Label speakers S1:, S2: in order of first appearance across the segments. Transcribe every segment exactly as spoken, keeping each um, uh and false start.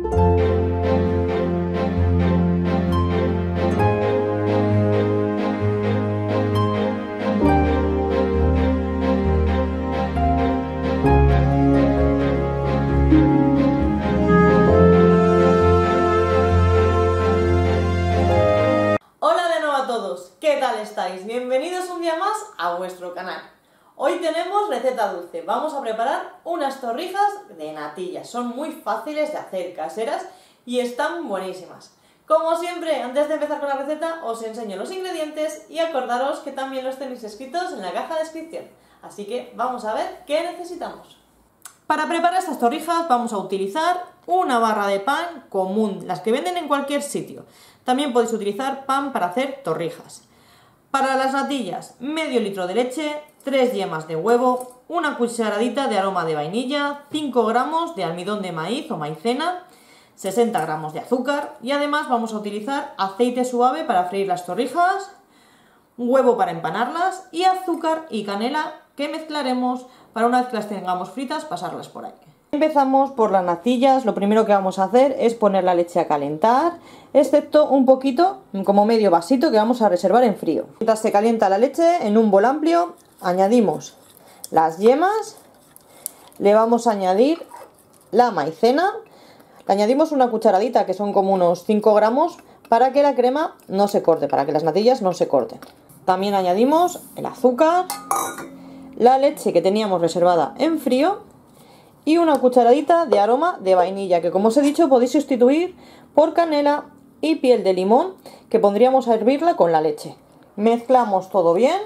S1: ¿Qué tal estáis? Bienvenidos un día más a vuestro canal. Hoy tenemos receta dulce. Vamos a preparar unas torrijas de natillas. Son muy fáciles de hacer, caseras, y están buenísimas. Como siempre, antes de empezar con la receta, os enseño los ingredientes y acordaros que también los tenéis escritos en la caja de descripción. Así que vamos a ver qué necesitamos. Para preparar estas torrijas vamos a utilizar una barra de pan común, las que venden en cualquier sitio. También podéis utilizar pan para hacer torrijas. Para las natillas, medio litro de leche, tres yemas de huevo, una cucharadita de aroma de vainilla, cinco gramos de almidón de maíz o maicena, sesenta gramos de azúcar y además vamos a utilizar aceite suave para freír las torrijas, huevo para empanarlas y azúcar y canela que mezclaremos para una vez que las tengamos fritas pasarlas por ahí. Empezamos por las natillas. Lo primero que vamos a hacer es poner la leche a calentar, excepto un poquito, como medio vasito, que vamos a reservar en frío. Mientras se calienta la leche, en un bol amplio añadimos las yemas, le vamos a añadir la maicena, le añadimos una cucharadita que son como unos cinco gramos para que la crema no se corte, para que las natillas no se corten. También añadimos el azúcar, la leche que teníamos reservada en frío y una cucharadita de aroma de vainilla, que como os he dicho podéis sustituir por canela y piel de limón, que pondríamos a hervirla con la leche. Mezclamos todo bien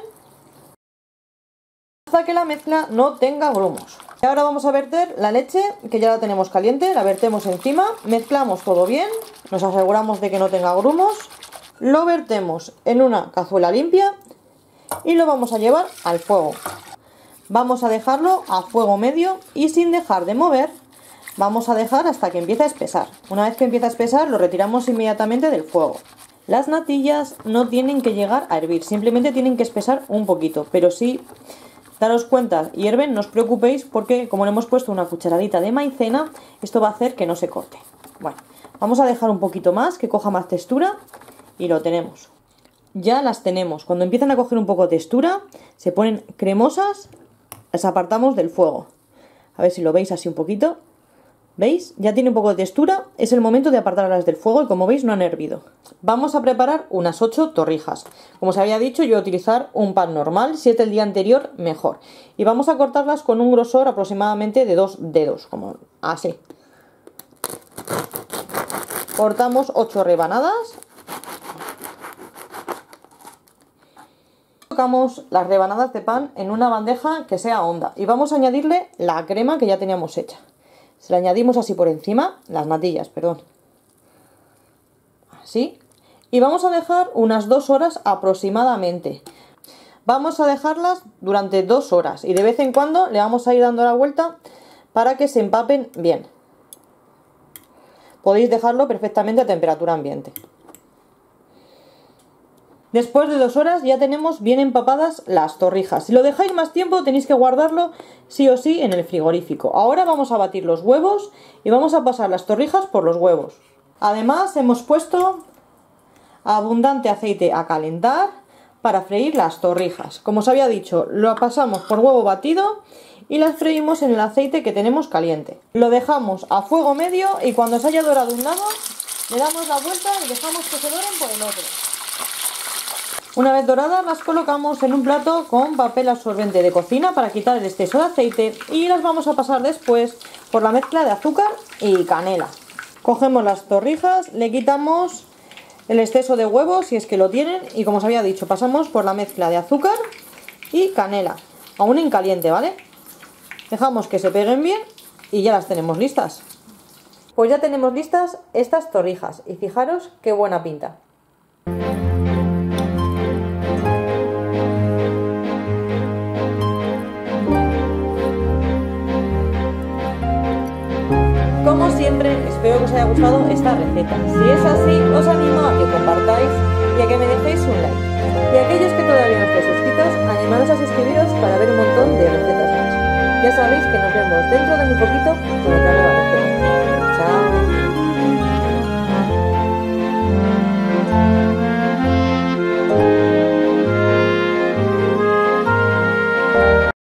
S1: hasta que la mezcla no tenga grumos. Y ahora vamos a verter la leche, que ya la tenemos caliente, la vertemos encima, mezclamos todo bien, nos aseguramos de que no tenga grumos, lo vertemos en una cazuela limpia y lo vamos a llevar al fuego. Vamos a dejarlo a fuego medio y sin dejar de mover, vamos a dejar hasta que empiece a espesar. Una vez que empieza a espesar, lo retiramos inmediatamente del fuego. Las natillas no tienen que llegar a hervir, simplemente tienen que espesar un poquito, pero si daros cuenta, hierven, no os preocupéis porque como le hemos puesto una cucharadita de maicena, esto va a hacer que no se corte. Bueno, vamos a dejar un poquito más, que coja más textura y lo tenemos. Ya las tenemos. Cuando empiezan a coger un poco de textura, se ponen cremosas. Las apartamos del fuego. A ver si lo veis así un poquito. ¿Veis? Ya tiene un poco de textura. Es el momento de apartarlas del fuego y como veis no han hervido. Vamos a preparar unas ocho torrijas. Como os había dicho, yo voy a utilizar un pan normal. Si es del día anterior, mejor. Y vamos a cortarlas con un grosor aproximadamente de dos dedos. Como así. Cortamos ocho rebanadas. Colocamos las rebanadas de pan en una bandeja que sea honda y vamos a añadirle la crema que ya teníamos hecha. Se la añadimos así por encima, las natillas, perdón. Así. Y vamos a dejar unas dos horas aproximadamente. Vamos a dejarlas durante dos horas y de vez en cuando le vamos a ir dando la vuelta para que se empapen bien. Podéis dejarlo perfectamente a temperatura ambiente. Después de dos horas ya tenemos bien empapadas las torrijas. Si lo dejáis más tiempo tenéis que guardarlo sí o sí en el frigorífico. Ahora vamos a batir los huevos y vamos a pasar las torrijas por los huevos. Además hemos puesto abundante aceite a calentar para freír las torrijas. Como os había dicho, lo pasamos por huevo batido y las freímos en el aceite que tenemos caliente. Lo dejamos a fuego medio y cuando se haya dorado un lado le damos la vuelta y dejamos que se doren por el otro. Una vez doradas las colocamos en un plato con papel absorbente de cocina para quitar el exceso de aceite y las vamos a pasar después por la mezcla de azúcar y canela. Cogemos las torrijas, le quitamos el exceso de huevo si es que lo tienen y como os había dicho pasamos por la mezcla de azúcar y canela, aún en caliente, ¿vale? Dejamos que se peguen bien y ya las tenemos listas. Pues ya tenemos listas estas torrijas y fijaros qué buena pinta. Como siempre, espero que os haya gustado esta receta. Si es así, os animo a que compartáis y a que me dejéis un like. Y a aquellos que todavía no estáis suscritos, animaros a suscribiros para ver un montón de recetas más. Ya sabéis que nos vemos dentro de muy poquito con otra nueva receta.